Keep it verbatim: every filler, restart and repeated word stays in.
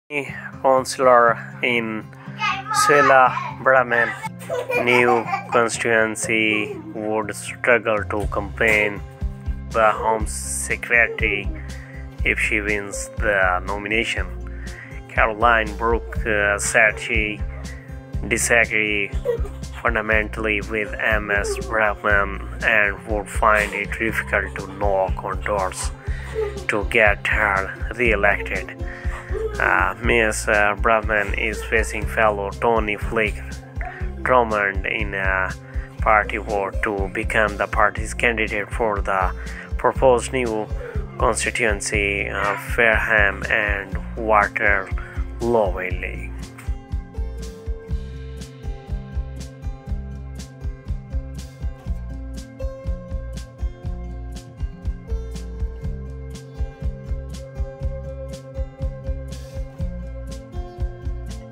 Councillor in Suella Braverman new constituency would struggle to campaign the Home Secretary if she wins the nomination. Caroline Brook uh, said she disagreed fundamentally with Ms Braverman and would find it difficult to knock on doors to get her re-elected. Uh, Ms Uh, Braverman is facing fellow Tory Flick Drummond in a party vote to become the party's candidate for the proposed new constituency of Fareham and Waterlooville.